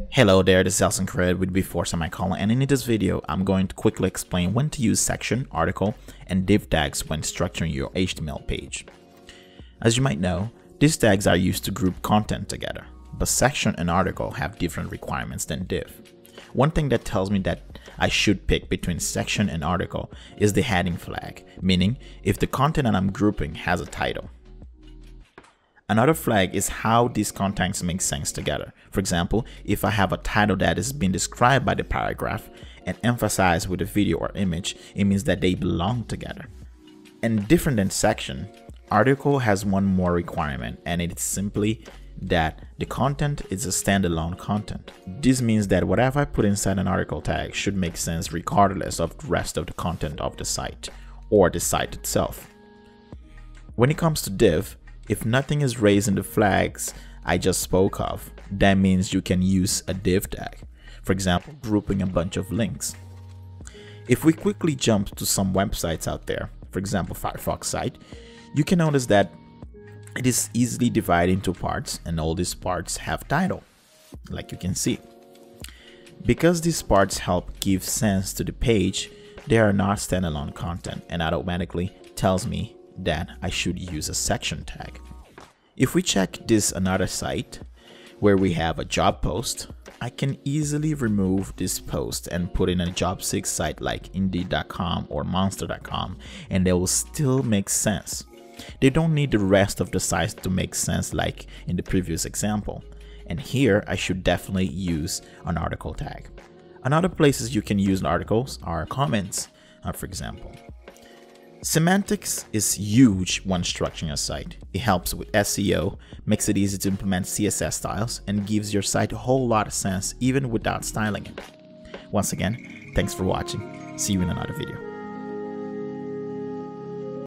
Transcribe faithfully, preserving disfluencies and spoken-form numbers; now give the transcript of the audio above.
Hello there, this is Elson Cred with Before Semicolon, and in this video I'm going to quickly explain when to use section, article, and div tags when structuring your H T M L page. As you might know, these tags are used to group content together, but section and article have different requirements than div. One thing that tells me that I should pick between section and article is the heading flag, meaning if the content that I'm grouping has a title. Another flag is how these contents make sense together. For example, if I have a title that is being described by the paragraph and emphasized with a video or image, it means that they belong together. And different than section, article has one more requirement, and it's simply that the content is a standalone content. This means that whatever I put inside an article tag should make sense regardless of the rest of the content of the site or the site itself. When it comes to div, if nothing is raised in the flags I just spoke of, that means you can use a div tag. For example, grouping a bunch of links. If we quickly jump to some websites out there, for example Firefox site, you can notice that it is easily divided into parts, and all these parts have title, like you can see. Because these parts help give sense to the page, they are not standalone content, and automatically tells me that I should use a section tag. If we check this another site where we have a job post, I can easily remove this post and put in a job seek site like indeed dot com or monster dot com, and they will still make sense. They don't need the rest of the sites to make sense like in the previous example. And here I should definitely use an article tag. Another places you can use articles are comments, uh, for example. Semantics is huge when structuring a site. It helps with S E O, makes it easy to implement C S S styles, and gives your site a whole lot of sense even without styling it. Once again, thanks for watching. See you in another video.